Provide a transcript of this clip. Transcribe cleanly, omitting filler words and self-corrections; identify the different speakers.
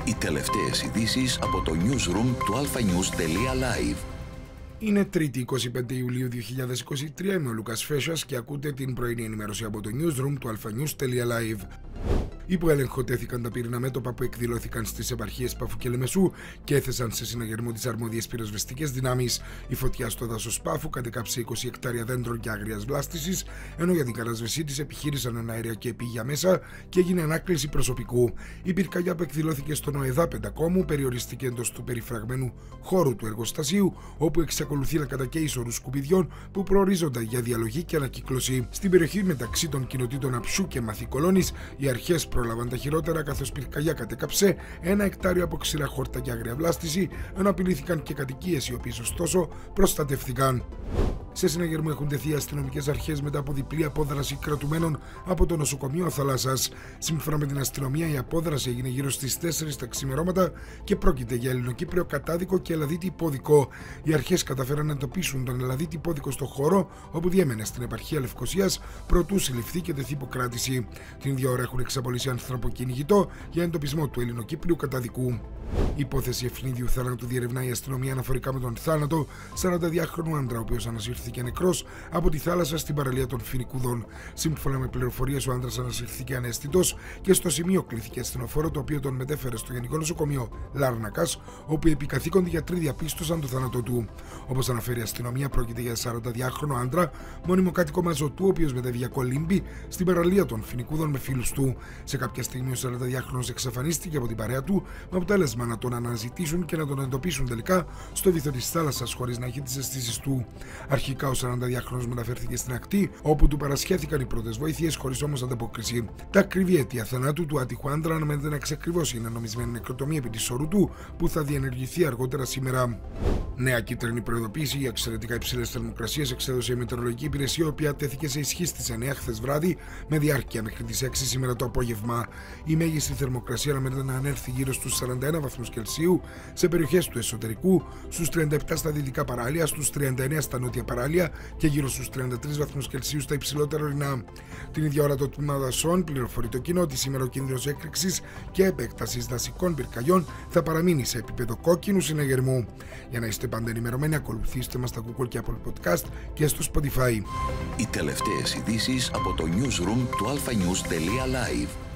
Speaker 1: Οι τελευταίες ειδήσεις από το newsroom του alphanews.live.
Speaker 2: Είναι Τρίτη 25 Ιουλίου 2023, είμαι ο Λούκας Φέσας και ακούτε την πρωινή ενημέρωση από το newsroom του alphanews.live. Υπό έλεγχο τέθηκαν τα πυρηνά μέτωπα που εκδηλώθηκαν στις επαρχίες Πάφου και Λεμεσού και έθεσαν σε συναγερμό τις αρμόδιες πυροσβεστικές δυνάμεις. Η φωτιά στο δάσος Πάφου κατεκάψε 20 εκτάρια δέντρων και άγριας βλάστησης, ενώ για την κατασβεσή της επιχείρησαν εναέρια και επίγεια μέσα και έγινε ανάκληση προσωπικού. Η πυρκαγιά που εκδηλώθηκε στον ΟΕΔΑ Πεντακόμου περιορίστηκε εντός του περιφραγμένου χώρου του εργοστασίου, όπου εξακολουθεί να κατακαίει σωρούς σκουπιδιών που προορίζονται για διαλογή και ανακύκλωση. Στην περιοχή μεταξύ των κοινοτήτων Αψού και Μαθηκολώνης, οι αρχές πρόλαβαν τα χειρότερα, καθώς πυρκαγιά κατέκαψε ένα εκτάριο από ξηρά χόρτα και άγρια βλάστηση, ενώ απειλήθηκαν και κατοικίες οι οποίες ωστόσο προστατεύθηκαν. Σε συναγερμό έχουν τεθεί αστυνομικές αρχές μετά από διπλή απόδραση κρατουμένων από το νοσοκομείο Θαλάσσας. Σύμφωνα με την αστυνομία, η απόδραση έγινε γύρω στις 4 τα ξημερώματα και πρόκειται για Ελληνοκύπριο κατάδικο και Ελλαδίτη υπόδικο. Οι αρχές καταφέραν να εντοπίσουν τον Ελλαδίτη υπόδικο στο χώρο όπου διέμενε στην επαρχία Λευκωσίας, προτού συλληφθεί και τεθεί υποκράτηση. Την ίδια ώρα έχουν εξαπολύσει ανθρωποκυνηγητό για εντοπισμό του Ελληνοκύπριου καταδικού. Η υπόθεση ευνίδιου θάνατου διερευνάει η αστυνομία αναφορικά με τον θάνατο 42χρονου άντρα, ο οποίος ανασύρθηκε νεκρός από τη θάλασσα στην παραλία των Φοινικούδων. Σύμφωνα με πληροφορίες, ο άντρας ανασύρθηκε αναίσθητος και στο σημείο κλήθηκε ασθενοφόρο, το οποίο τον μετέφερε στο Γενικό Νοσοκομείο Λάρνακας, όπου οι επικαθήκοντοι γιατροί διαπίστωσαν το θάνατό του. Όπως αναφέρει η αστυνομία, πρόκειται για 42χρονο άντρα, μόνιμο κάτοικο Μαζωτού, ο οποίος μετέβη για κολύμπη στην παραλία των Φοινικούδων με φίλους του. Σε κάποια στιγμή, ο 42χρονος εξαφανίστηκε από την παρέα του, με αποτέλεσμα να τον αναζητήσουν και να τον εντοπίσουν τελικά στο βυθό της θάλασσας, χωρίς να έχει τις αισθήσεις του. Αρχικά, ο 42χρονος μεταφέρθηκε στην ακτή, όπου του παρασχέθηκαν οι πρώτες βοήθειες, χωρίς όμως ανταπόκριση. Τα ακριβή αίτια θανάτου του άτυχου άντρα αναμένεται να εξακριβώσει. Είναι νομισμένη νεκροτομία επί της σωρού του, που θα διενεργηθεί αργότερα σήμερα. Νέα κίτρινη προειδοποίηση για εξαιρετικά υψηλές θερμοκρασίες εξέδωσε η Μετεωρολογική Υπηρεσία, η οποία τέθηκε σε ισχύ στις 9 χθες βράδυ, με διάρκεια μέχρι τις 6 σήμερα το απόγευμα. Η μέγιστη θερμοκρασία αναμένεται να ανέλθει γύρω στους 41 βαθμούς Κελσίου σε περιοχές του εσωτερικού, στους 37 στα δυτικά παράλια, στους 39 στα νότια παράλια και γύρω στους 33 βαθμούς Κελσίου στα υψηλότερα ορεινά. Την ίδια ώρα, το τμήμα δασών πληροφορεί το κοινό ότι σήμερα ο κίνδυνος έκρηξης και επέκτασης δασικών πυρκαγιών θα παραμείνει σε επίπεδο κόκκινου συναγερμού. Για να είστε πάντα ενημερωμένοι, ακολουθήστε μας στα Google και Apple Podcast και στο Spotify.
Speaker 1: Οι τελευταίες ειδήσεις από το newsroom του alphanews.live.